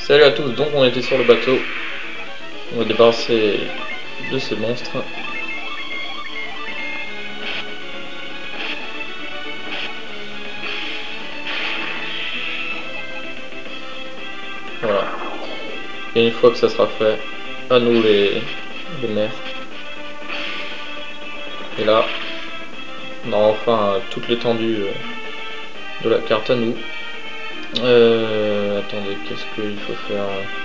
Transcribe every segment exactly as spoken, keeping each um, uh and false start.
Salut à tous, donc on était sur le bateau. On va débarrasser de ces monstres. Voilà. Et une fois que ça sera fait, à nous les, les mers. Et là, on a enfin toute l'étendue de la carte à nous. Euh, attendez, qu'est-ce qu'il faut faire?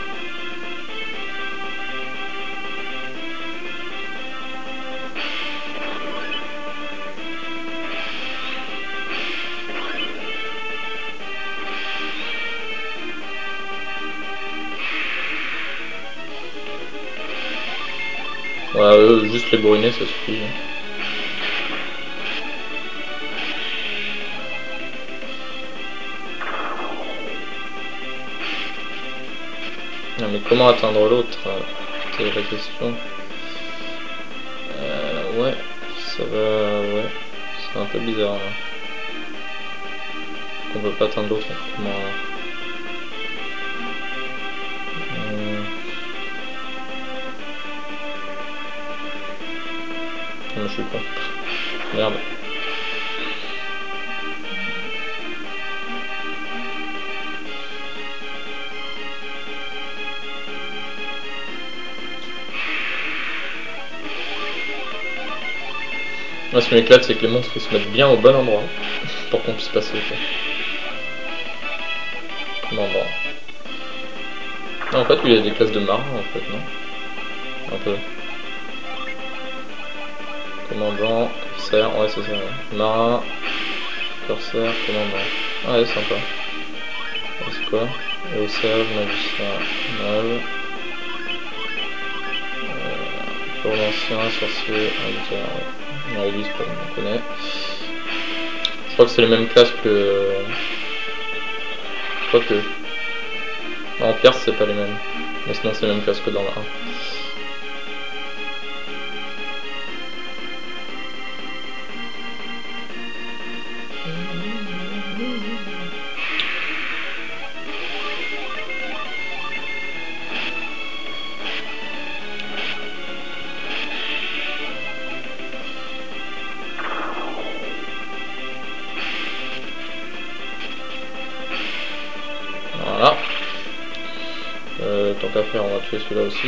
Voilà, eux, juste les bourriner, ça suffit. Non mais comment atteindre l'autre? C'est la question. Euh, ouais, ça va... ouais, c'est un peu bizarre. Là. On peut pas atteindre l'autre, comment... Euh... Non, je suis con. Merde. Moi, ce qui m'éclate, c'est que les monstres ils se mettent bien au bon endroit pour qu'on puisse passer. Non, bon. Non, en fait, lui, il y a des classes de marins, en fait, non? Un peu. Commandant, corsaire, ouais, c'est ça. Ouais. Marin, corsaire, commandant. Ah, ouais, sympa. C'est quoi? Et au sage, magicien, mage. Euh, pour l'ancien, sorcier, invitaire, ouais. Non, Elise, on connaît. Je crois que c'est les mêmes classes que... Je crois que... Non, en Pierre, c'est pas les mêmes. Mais sinon, c'est les mêmes classes que dans le un. Voilà. Euh, tant qu'à faire, on va tuer celui-là aussi.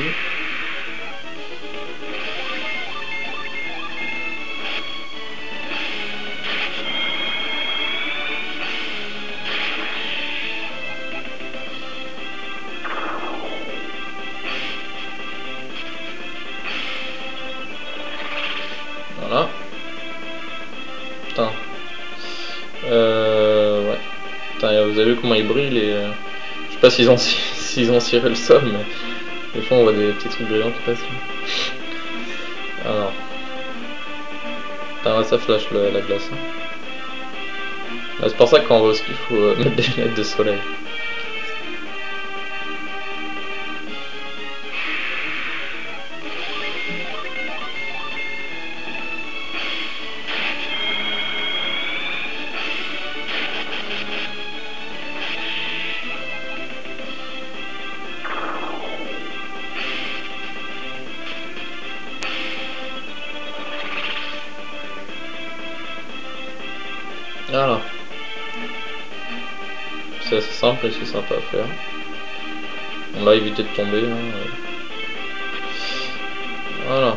Voilà. Putain. Euh... Ouais. Putain, vous avez vu comment il brille les... Je sais pas s'ils ont, s'ils ont ciré le sol, mais des fois on voit des petits trucs brillants qui passent. Alors. Putain, ouais, ça flash le, la glace. Hein. C'est pour ça que quand on va au ski, il faut euh, mettre des lunettes de soleil. Voilà. C'est assez simple et c'est sympa à faire. On va éviter de tomber. Hein. Voilà.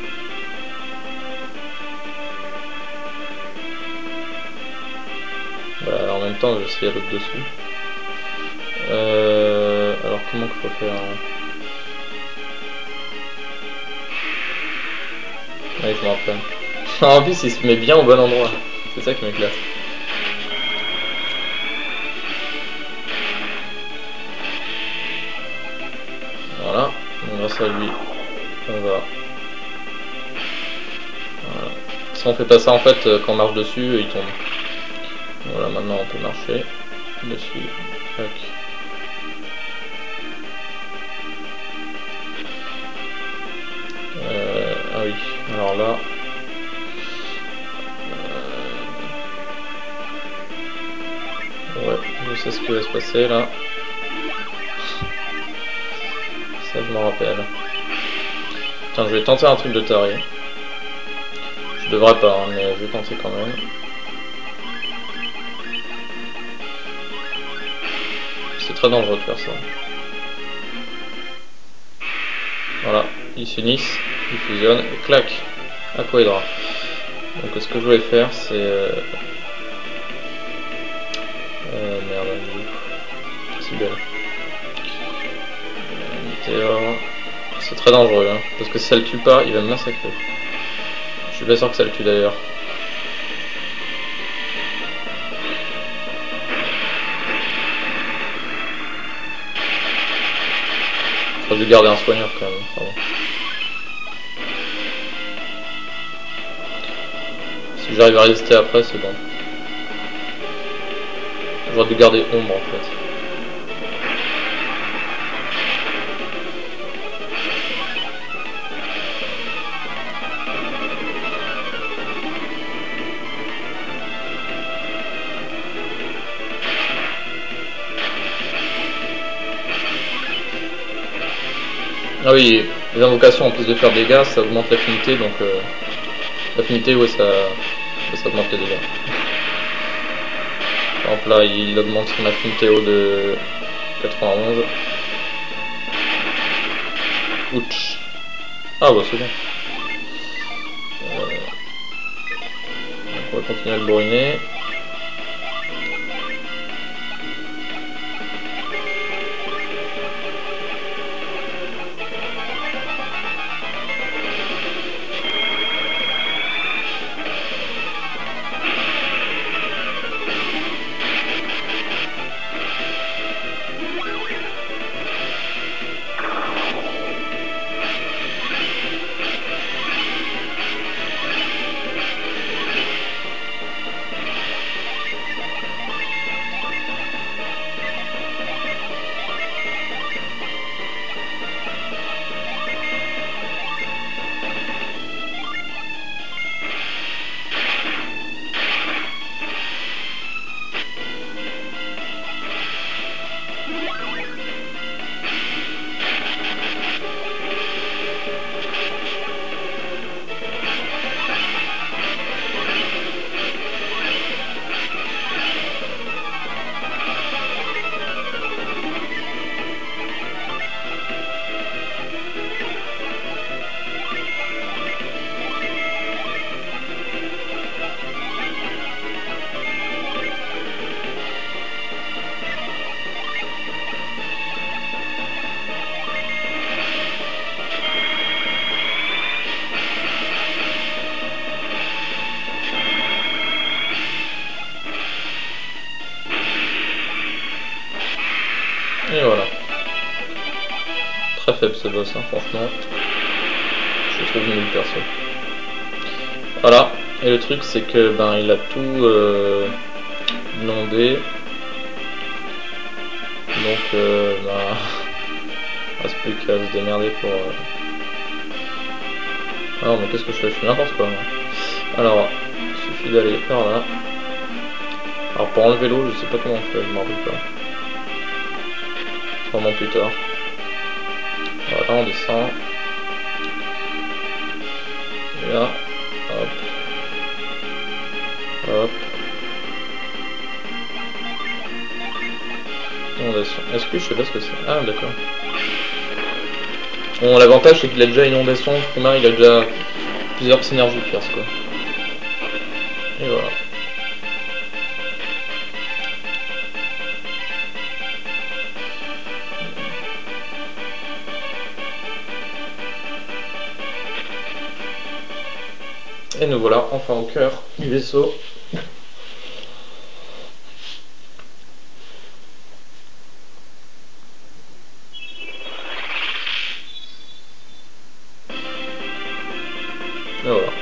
Bah, en même temps, je vais essayer l'autre dessus. Euh, alors, comment qu'il faut faire? Oui, je m'en rappelle. En plus, il se met bien au bon endroit. C'est ça qui m'éclate. Voilà, donc grâce à lui, on va... Voilà. Si on fait pas ça, en fait, quand on marche dessus, il tombe. Voilà, maintenant on peut marcher dessus. Tac. Euh, ah oui, alors là... Euh, ouais, je sais ce qui va se passer là. Ça je m'en rappelle. Tiens, je vais tenter un truc de taré. Je devrais pas, hein, mais je vais tenter quand même. C'est très dangereux de faire ça. Voilà, ils s'unissent, ils fusionnent, et clac, Aquaedra. Donc ce que je voulais faire, c'est... Euh... Euh, merde, c'est belle. Euh, c'est très dangereux, hein, parce que si ça le tue pas, il va me massacrer. Je suis pas sûr que ça le tue d'ailleurs. J'aurais dû garder un soigneur quand même, pardon. Si j'arrive à résister après, c'est bon. J'aurais dû garder ombre en fait. Ah oui, les invocations en plus de faire des dégâts, ça augmente l'affinité, donc euh, l'affinité, ouais, ça, ça augmente les dégâts. Par exemple là, il augmente son affinité haut de quatre-vingt-onze. Ouch. Ah bah c'est bon. Euh, on va continuer à le bourriner. Et voilà. Très faible ce boss, hein, franchement. Je trouve nul perso. Voilà. Et le truc c'est que ben il a tout euh, inondé. Donc euh, ben il reste plus qu'à se démerder pour. Euh... Ah non mais qu'est-ce que je fais? Je fais n'importe quoi. Moi. Alors, il suffit d'aller par là. Alors pour enlever l'eau, je sais pas comment on fait, je m'en rappelle pas. Vraiment plus tard. Voilà, on descend. Et là, hop. Hop. Inondation. Est-ce que je sais pas ce que c'est? Ah d'accord. Bon, l'avantage c'est qu'il a déjà inondation, Prima il a déjà plusieurs synergies pierce quoi. Et voilà. Et nous voilà enfin au cœur du vaisseau. Et voilà.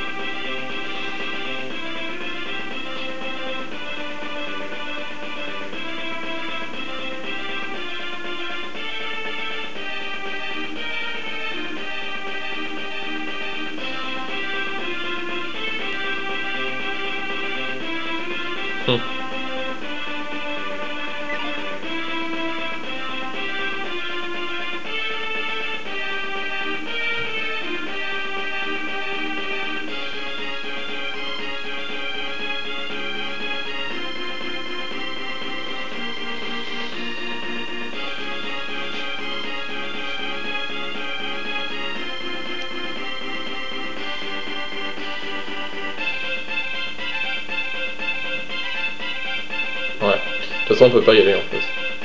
façon on peut pas y aller en fait.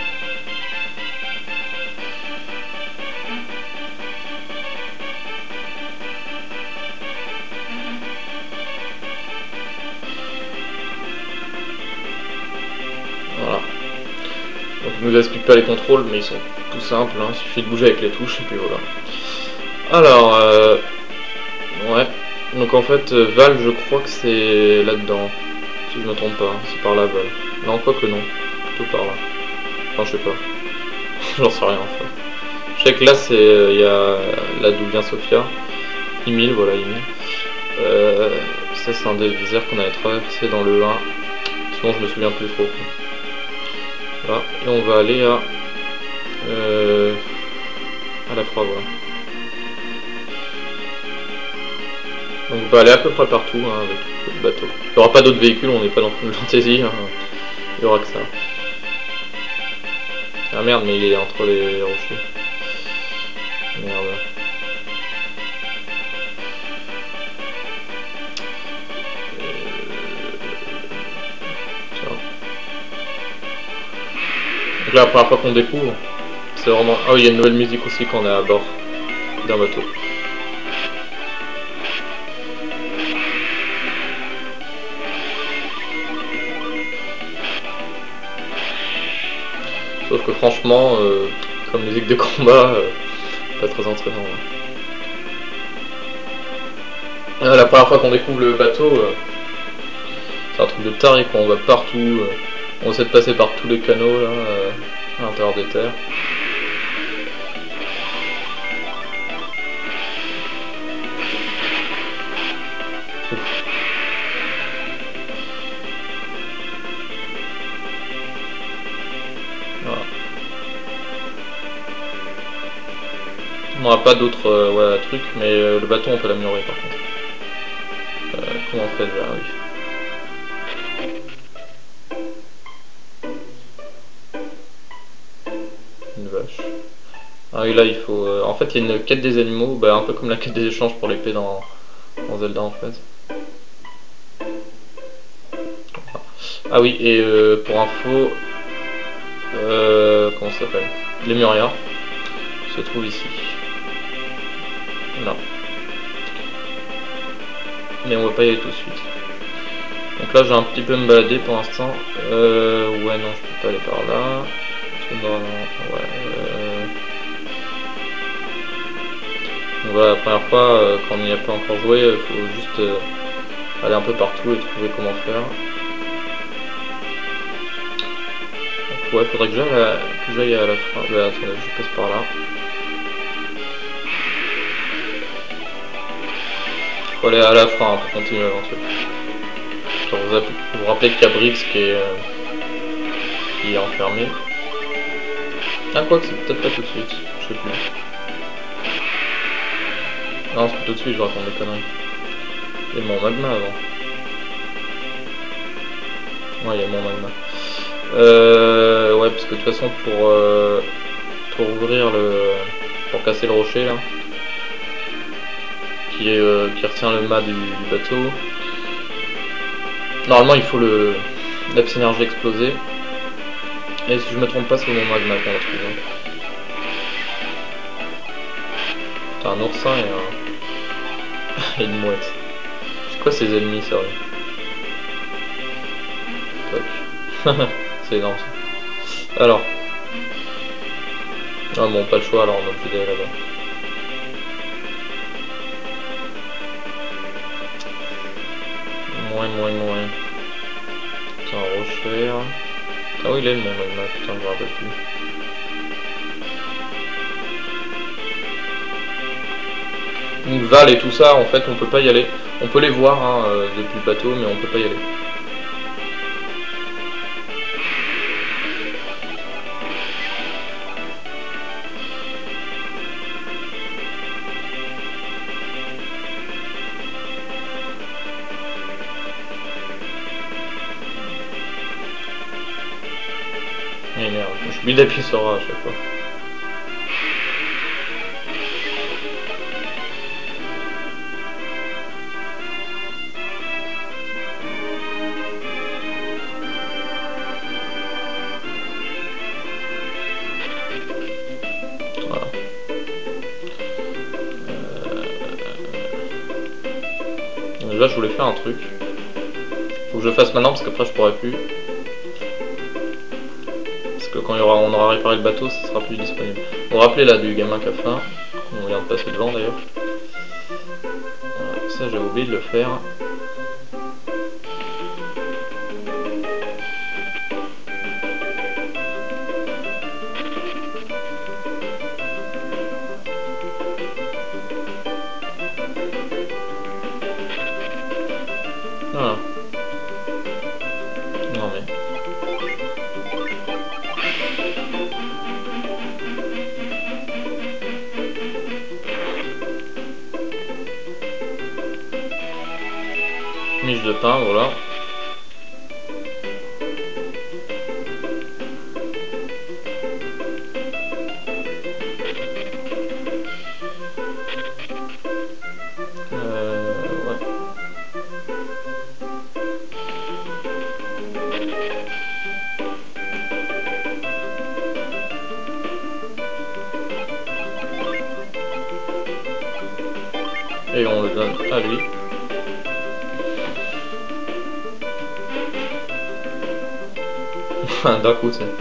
Voilà. Donc il nous explique pas les contrôles, mais ils sont tout simples, hein. Il suffit de bouger avec les touches et puis voilà. Alors, euh... ouais. Donc en fait, Val, je crois que c'est là-dedans. Si je me trompe pas, c'est par là Val. Non, quoi que non. Plutôt par là. Enfin, je sais pas. J'en sais rien en fait. Je sais que là, c'est il y a là d'où vient Sophia. Emile, voilà Emile. Euh, ça, c'est un des déserts qu'on avait traversé dans le un. Sinon, je me souviens plus trop. Voilà. Et on va aller à euh, à la croix, voilà. Donc on va aller à peu près partout hein, avec le bateau. Il n'y aura pas d'autres véhicules, on n'est pas dans une fantaisie. Hein. Il n'y aura que ça. Ah merde, mais il est entre les rochers. Merde. Tiens. Donc là, la première fois qu'on découvre, c'est vraiment... Ah oui, il y a une nouvelle musique aussi quand on est à bord d'un bateau. Sauf que franchement, euh, comme musique de combat, euh, pas très entraînant. Hein. Ah, la première fois qu'on découvre le bateau, euh, c'est un truc de taré, quoi. On va partout, euh, on essaie de passer par tous les canaux là, euh, à l'intérieur des terres. Voilà. On n'aura pas d'autres euh, ouais, trucs, mais euh, le bateau on peut l'améliorer par contre. Euh, comment on fait déjà? Oui. Une vache. Ah oui, là il faut... Euh, en fait il y a une quête des animaux, bah, un peu comme la quête des échanges pour l'épée dans, dans Zelda en fait. Ah oui, et euh, pour info, euh, comment ça s'appelle? Lemuria se trouve ici. Non. Mais on va pas y aller tout de suite. Donc là, j'ai un petit peu me balader pour l'instant. Euh, ouais, non, je peux pas aller par là. Ouais. Euh... Donc voilà, la première fois, euh, quand on n'y a pas encore joué, il faut juste euh, aller un peu partout et trouver comment faire. Ouais, faudrait que j'aille à, que j'aille à la fin. Bah, attendez, je passe par là. Faut aller à la fin hein, pour continuer l'aventure. Vous vous, vous rappelez qu'il y a Brix qui est, euh, qui est enfermé. Ah, quoi que c'est peut-être pas tout de suite. Je sais plus. Non, c'est pas tout de suite, je raconte des conneries. Il y a mon magma avant. Ouais, il y a mon magma. Euh, ouais, parce que de toute façon, pour, euh, pour ouvrir le... pour casser le rocher, là, qui, est, euh, qui retient le mât du, du bateau, normalement, il faut le la synergie exploser. Et si je me trompe pas, c'est mon magma qu'on va trouver. T'as un oursin et, un... et une mouette. C'est quoi ces ennemis, sérieux? Toc. C'est énorme ça. Alors. Ah bon, pas le choix, alors on va obligé d'aller là-bas. Moins, moins, moins. Putain, rocher. Ah oui, il est mon magma, putain, je me rappelle plus. Donc Val et tout ça, en fait, on peut pas y aller. On peut les voir hein, euh, depuis le bateau, mais on peut pas y aller. Et merde, je suis d'appuyer sur A à chaque fois. déjà je voulais faire un truc. Faut que je le fasse maintenant parce qu'après je pourrai plus. Parce que quand il y aura, on aura réparé le bateau, ça sera plus disponible. Vous vous rappelez là du gamin qui a faim. On vient de passer devant d'ailleurs. Voilà, ça j'ai oublié de le faire. Voilà. Non mais... Miche de pain, voilà. Euh, ouais. Et on le donne à lui. D'un coup, c'est.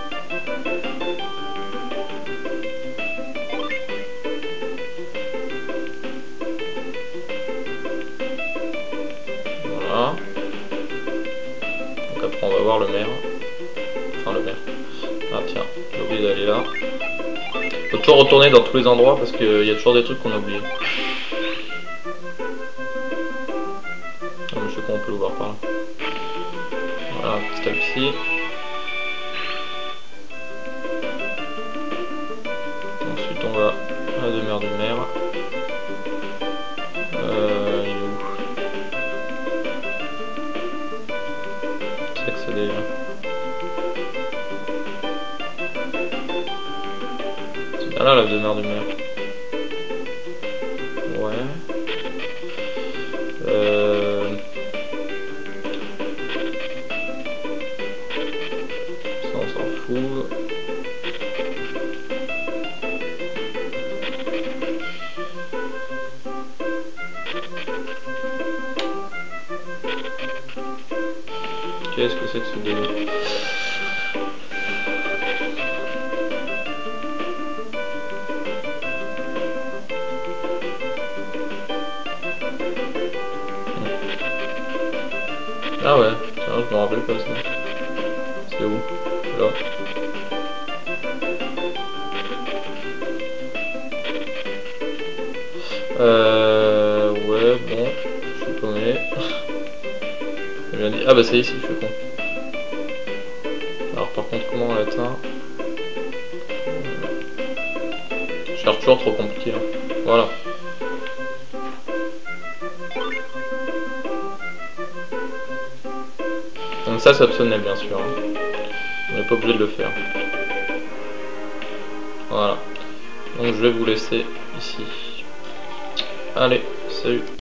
Voilà. Donc après on va voir le maire. Enfin le maire. Ah tiens, j'ai oublié d'aller là. Faut toujours retourner dans tous les endroits parce qu'il y a toujours des trucs qu'on a oubliés. Ah, monsieur con, on peut le voir par là. Voilà, petit à petit. Ensuite on va à la demeure du maire. Euh, il est où? C'est accéder là. C'est bien là la demeure du maire. Ouais. Euh... Ça on s'en fout. Qu'est-ce que c'est que ce délire? Ah ouais, tiens, je me rappelle pas ça. C'est où? Là. Euh... Ouais, bon, je suis paumé. Il m'a dit... Ah bah c'est ici, je suis con. Alors par contre, comment on l'atteint? Je cherche toujours trop compliqué. Hein. Voilà. Donc ça c'est optionnel bien sûr. Hein. On n'est pas obligé de le faire. Voilà. Donc je vais vous laisser ici. Allez, salut.